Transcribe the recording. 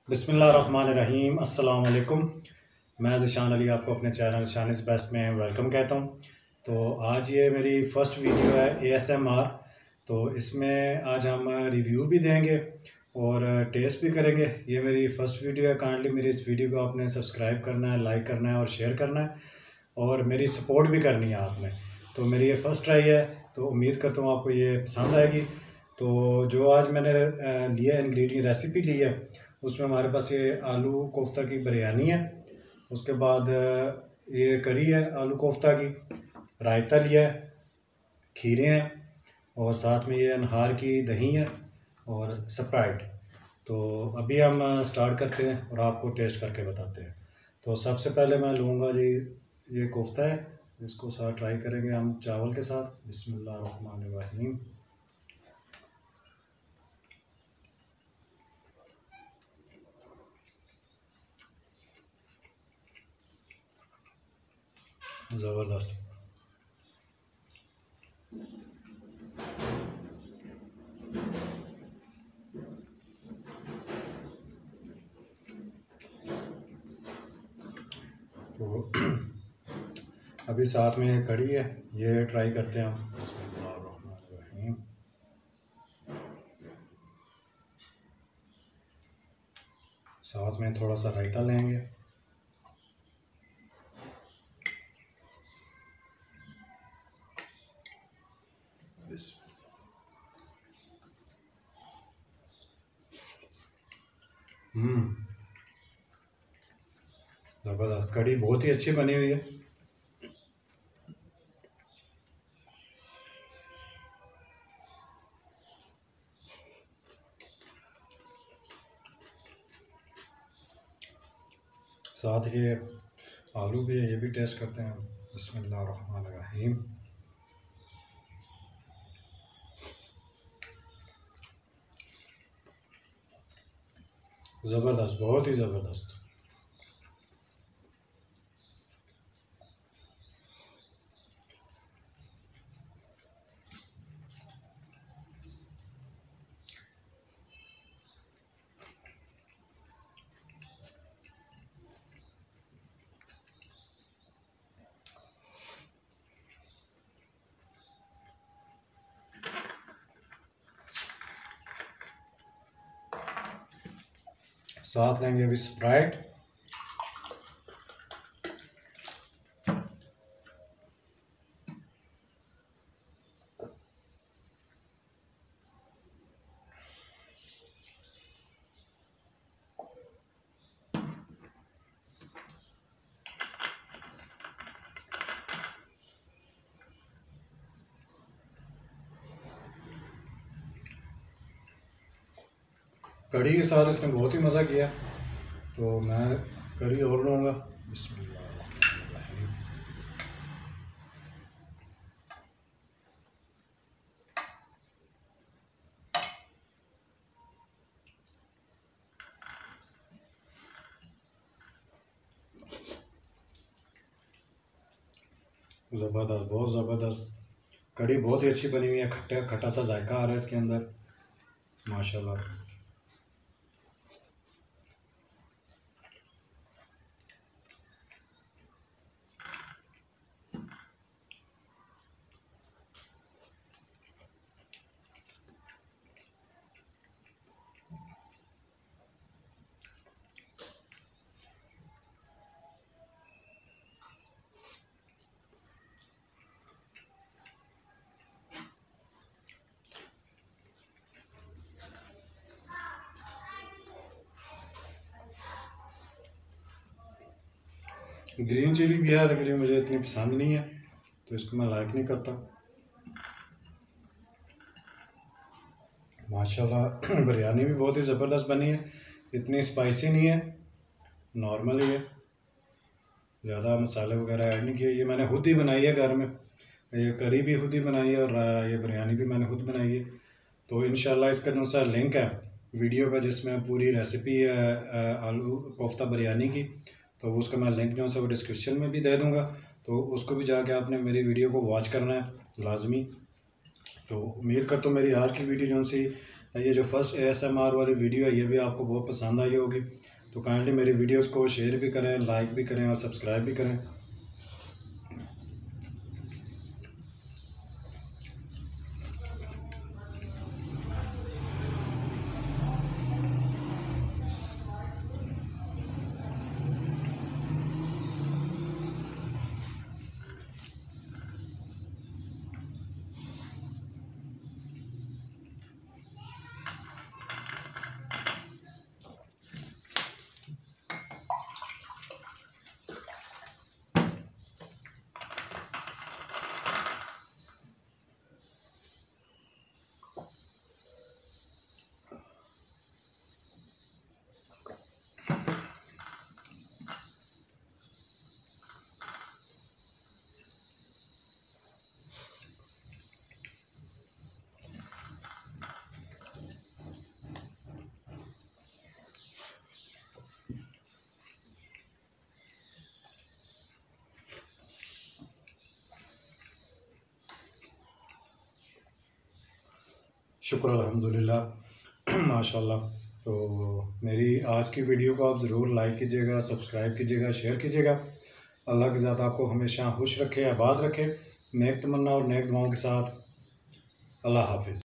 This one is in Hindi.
बिस्मिल्लाहिर्रहमानिर्रहीम। अस्सलाम वालेकुम। मैं ज़िशान अली आपको अपने चैनल शान इज़ बेस्ट में वेलकम कहता हूँ। तो आज ये मेरी फ़र्स्ट वीडियो है ASMR। तो इसमें आज हम रिव्यू भी देंगे और टेस्ट भी करेंगे। ये मेरी फ़र्स्ट वीडियो है। काइंडली मेरी इस वीडियो को आपने सब्सक्राइब करना है, लाइक करना है और शेयर करना है और मेरी सपोर्ट भी करनी है आपने। तो मेरी ये फ़र्स्ट ट्राई है, तो उम्मीद करता हूँ आपको ये पसंद आएगी। तो जो आज मैंने लिया इंग्रेडिएंट रेसिपी ली है, उसमें हमारे पास ये आलू कोफ्ता की बिरयानी है। उसके बाद ये कढ़ी है आलू कोफ्ता की, रायता लिया है, खीरे हैं और साथ में ये अनहार की दही है और स्प्राइट। तो अभी हम स्टार्ट करते हैं और आपको टेस्ट करके बताते हैं। तो सबसे पहले मैं लूँगा जी, ये कोफ्ता है, इसको साथ ट्राई करेंगे हम चावल के साथ। बिस्मिल्लाहिर्रहमानिर्रहीम। ज़बरदस्त। तो अभी साथ में ये कढ़ी है, ये ट्राई करते हैं हम। बिस्मिल्लाहिर्रहमानिर्रहीम। साथ में थोड़ा सा रायता लेंगे। ज़बरदस्त, कढ़ी बहुत ही अच्छी बनी हुई है। साथ ये आलू भी है, ये भी टेस्ट करते हैं। बिस्मिल्लाहिर्रहमानिर्रहीम। ज़बरदस्त, बहुत ही ज़बरदस्त। साथ लेंगे अभी स्प्राइट। कढ़ी के साथ इसने बहुत ही मज़ा किया, तो मैं कढ़ी और लूँगा। बिस्मिल्लाहिर्रहमानिर्रहीम। ज़बरदस्त, बहुत ज़बरदस्त। कढ़ी बहुत ही अच्छी बनी हुई है, खट्टा खट्टा सा जायका आ रहा है इसके अंदर, माशाल्लाह। ग्रीन चिली भी है लेकिन मुझे इतनी पसंद नहीं है, तो इसको मैं लाइक नहीं करता। माशाल्लाह बिरयानी भी बहुत ही ज़बरदस्त बनी है। इतनी स्पाइसी नहीं है, नॉर्मल ही है, ज़्यादा मसाले वगैरह ऐड नहीं किए। ये मैंने खुद ही बनाई है घर में, ये करी भी खुद ही बनाई है और ये बिरयानी भी मैंने खुद बनाई है। तो इंशाल्लाह इसका जो सा लिंक है वीडियो का, जिसमें पूरी रेसिपी है आलू कोफ्ता बिरयानी की, तो उसका मैं लिंक जो है वो डिस्क्रिप्शन में भी दे दूँगा। तो उसको भी जाके आपने मेरी वीडियो को वॉच करना है लाजमी। तो उम्मीद करता हूँ मेरी आज की वीडियो जो सी ये जो फर्स्ट ASMR वाली वीडियो है ये भी आपको बहुत पसंद आई होगी। तो काइंडली मेरी वीडियोस को शेयर भी करें, लाइक भी करें और सब्सक्राइब भी करें। शुक्र अल्हम्दुलिल्लाह माशाल्लाह। तो मेरी आज की वीडियो को आप ज़रूर लाइक कीजिएगा, सब्सक्राइब कीजिएगा, शेयर कीजिएगा। अल्लाह की ज़ात आपको हमेशा खुश रखे, आबाद रखे। नेक तमन्ना और नेक दुआओं के साथ अल्लाह हाफिज़।